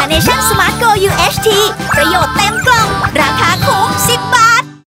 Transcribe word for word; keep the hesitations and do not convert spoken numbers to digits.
Carnation Smart Go ยู เอช ที ประโยชน์เต็มกล่องราคา